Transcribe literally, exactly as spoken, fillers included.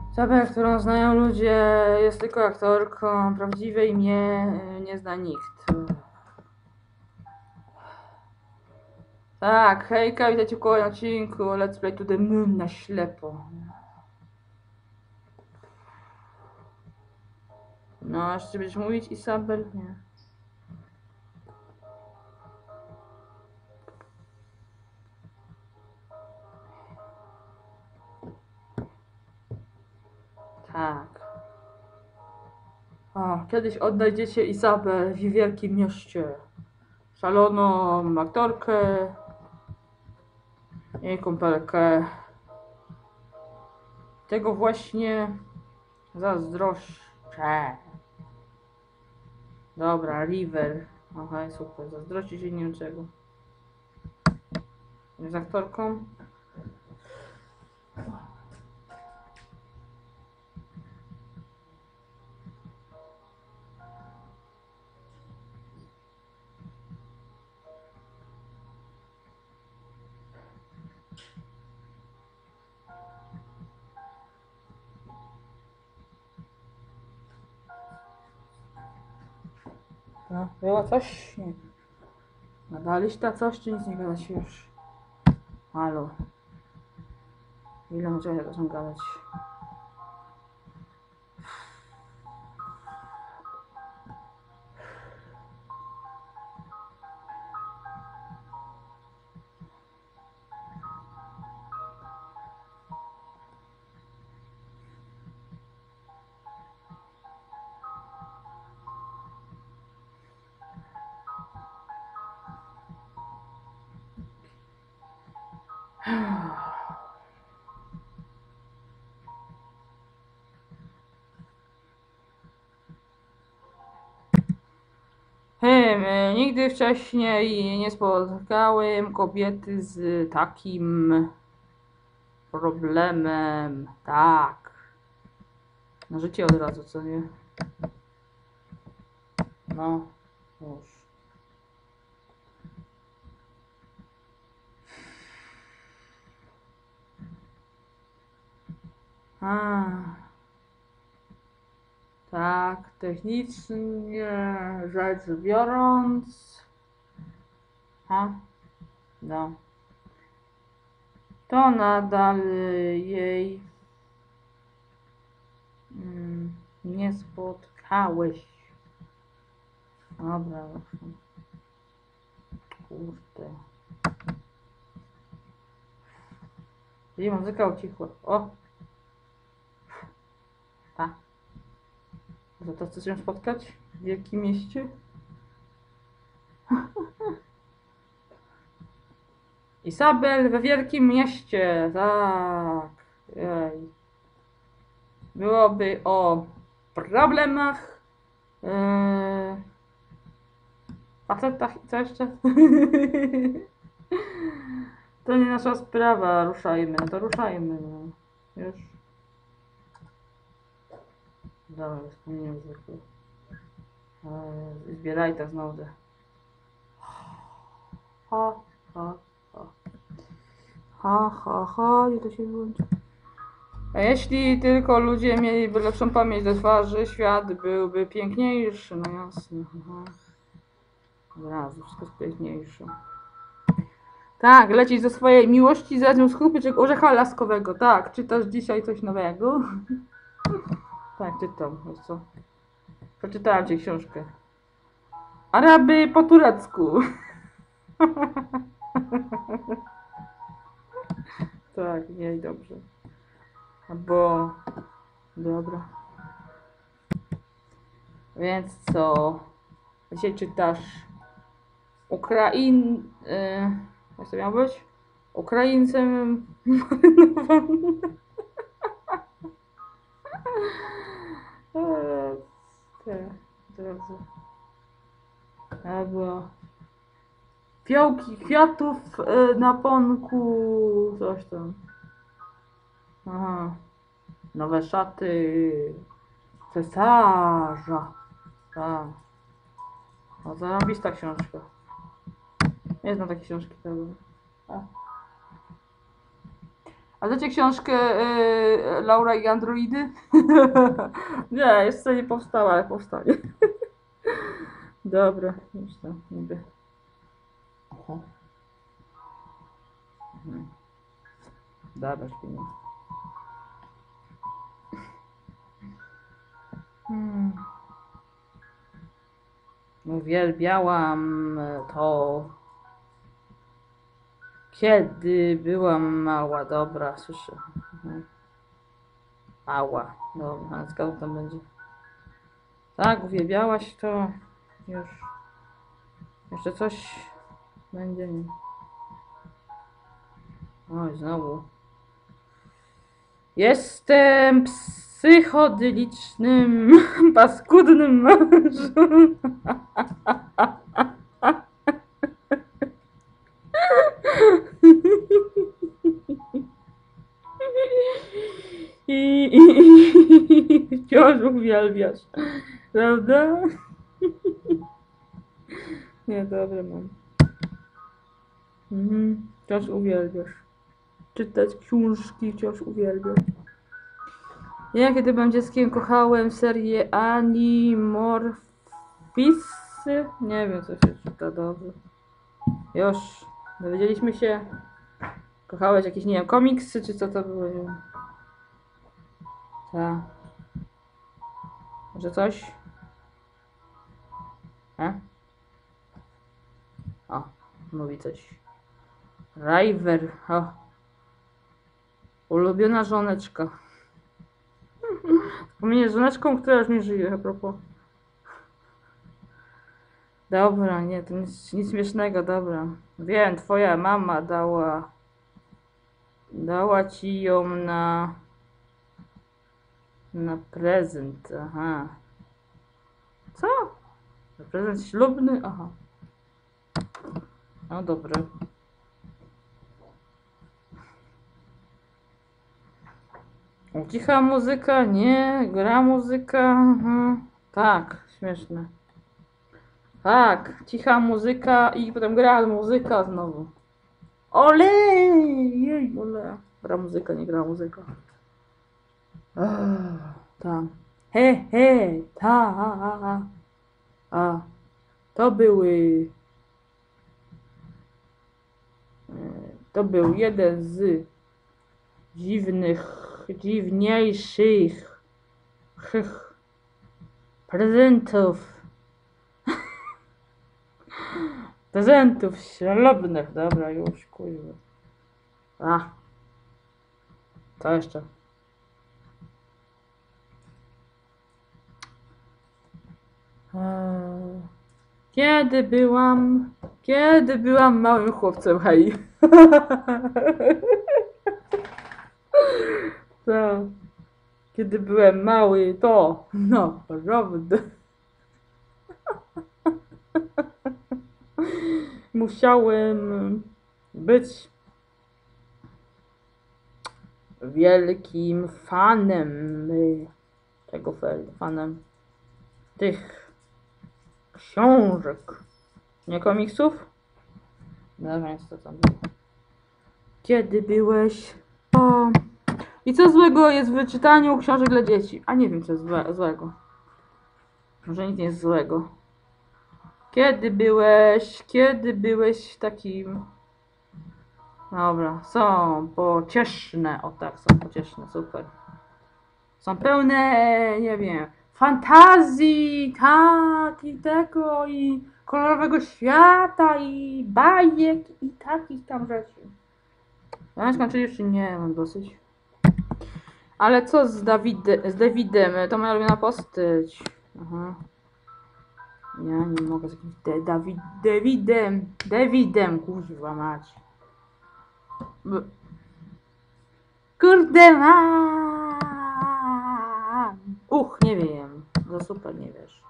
Isabel, którą znają ludzie, jest tylko aktorką. Prawdziwe imię nie zna nikt. Tak, hejka, witajcie w kolejnym odcinku Let's Play to the Moon na ślepo. No, jeszcze będziesz mówić, Isabel? Nie. Tak. O, kiedyś odnajdziecie Isabel w wielkim mieście. Szaloną aktorkę i kumpelkę. Tego właśnie zazdroszczę. Dobra, River. Aha, super. Zazdrości się nie wiem czego. Z aktorką. No, było coś? Nie. Nadaliś ta coś, czy nic nie gadać już? Halo. Ile może ja zaczynam gadać? Hmm, e, nigdy wcześniej nie spotkałem kobiety z takim problemem. Tak. Na życie od razu, co nie? No, już. A, tak, technicznie rzecz biorąc. Ha? No. To nadal jej mm, nie spotkałeś. Dobra, kurde. I muzyka ucichła. O! Tak. Za to chcesz się spotkać w wielkim mieście? Isabel we wielkim mieście, tak. Jej. Byłoby o problemach, yy, facetach i co jeszcze? To nie nasza sprawa, ruszajmy, no to ruszajmy, no. Już. Dobra, wspomniałem zwykle. Zbieraj to znowu. Ha, ha, ha. Ha, ha, ha, i to się wyłączy. A jeśli tylko ludzie mieliby lepszą pamięć do twarzy, świat byłby piękniejszy, no jasne. Aha. Od razu, wszystko jest piękniejsze. Tak, lecisz ze swojej miłości z nią skupyczek orzecha laskowego. Tak, czytasz dzisiaj coś nowego? Tak, czytam, wiesz co? Przeczytałam ci książkę. Araby po turecku. Tak, nie, dobrze. Albo... Dobra. Więc co? Dzisiaj czytasz Ukrain... Yy, jak to miał być? Ukraińcem marynowanym. Drodzy. Albo fiołki kwiatów yy, na ponku. Coś tam. Aha. Nowe szaty cesarza. Tak. O, zarąbista książka. Nie znam takiej książki. A. A znacie książkę yy, Laura i androidy? Nie, jeszcze nie powstała, ale powstanie. Dobra, już tam niby. Oho. Mhm. Dobra, śpimy. Hmm. Uwielbiałam to, kiedy byłam mała. Dobra, słyszę. Mhm. Mała. Dobra, ale skąd tam będzie? Tak, uwielbiałaś to. Już. Jeszcze coś będzie. Nie. Oj, znowu. Jestem psychodelicznym, paskudnym mężem. I, i, i wciąż uwielbiasz, prawda? Nie, dobra mam. Mhm. Wciąż uwielbiasz. Czytać książki, wciąż uwielbiasz. Ja kiedy byłem dzieckiem kochałem serię Animorphsy. Nie wiem co się czyta dobrze. Już, dowiedzieliśmy się. Kochałeś jakieś, nie wiem, komiksy czy co to było, nie wiem. Tak. Może coś? E? O, mówi coś. River. O. Ulubiona żoneczka. Wspomnienie z żoneczką, która już nie żyje, a propos. Dobra, nie, to nic, nic śmiesznego, dobra. Wiem, twoja mama dała... Dała ci ją na... Na prezent, aha. Co? Na prezent ślubny? Aha. No dobra. Cicha muzyka? Nie. Gra muzyka? Mhm. Tak, śmieszne. Tak, cicha muzyka i potem gra muzyka znowu. Ole! Jej, ole. Gra muzyka, nie gra muzyka. Tam. He, he, ta. A. To były... To był jeden z dziwnych, dziwniejszych prezentów. Prezentów ślubnych. Dobra, już, kurwa. A. Co jeszcze? Eee, kiedy byłam... Kiedy byłam małym chłopcem, hej. To. Kiedy byłem mały, to... No, prawda. Musiałem być wielkim fanem tego fanem tych książek. Nie komiksów? No więc to tam było. Kiedy byłeś... O. I co złego jest w wyczytaniu książek dla dzieci? A nie wiem co jest złe, złego. Może nic nie jest złego. Kiedy byłeś... Kiedy byłeś takim... Dobra, są pocieszne. O tak, są pocieszne, super. Są pełne, nie wiem, fantazji, tak, i tego, i kolorowego świata, i bajek, i takich tam rzeczy. Ja skończyli czy nie, mam dosyć. Ale co z, Dawide, z Davidem? To moja ulubiona postać. Aha. Ja nie mogę z jakimś De, David, Davidem, Davidem, kurwa mać. Kurde mam. Uch, nie wiem. Za super nie wiesz.